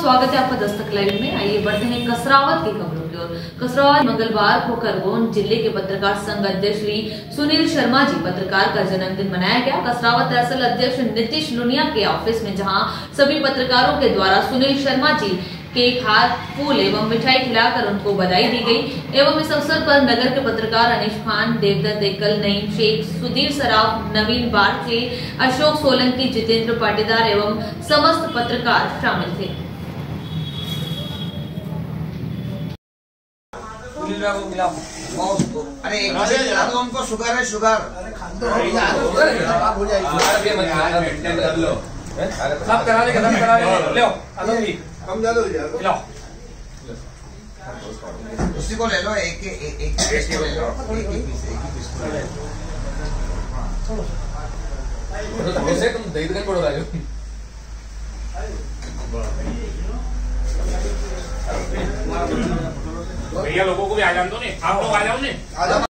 स्वागत है आपका दस्तक लाइव में। आइए बढ़ते हैं कसरावत की खबरों की ओर। कसरावत मंगलवार को खरगोन जिले के पत्रकार संघ अध्यक्ष श्री सुनील शर्मा जी पत्रकार का जन्मदिन मनाया गया। कसरावत तहसील अध्यक्ष नीतीश लुनिया के ऑफिस में जहां सभी पत्रकारों के द्वारा सुनील शर्मा जी केक, हाथ, फूल एवं मिठाई खिलाकर उनको बधाई दी गई एवं इस अवसर पर नगर के पत्रकार अनीश खान, देवदत्त एकल, नईम शेख, सुधीर सराफ, नवीन बारचे, अशोक सोलंकी, जितेंद्र पाटीदार एवं समस्त पत्रकार शामिल थे। अरे उनको शुगर है, शुगर सब करा ले, खत्म करा ले, लो हम ज्यादा हो जाएगा। उसी को ले लो, एक पीस ले लो, एक ही पीस तुम दही दुकान पड़ो राजू। भैया लोगों को भी आ जान दो, आप लोग आ जाओ।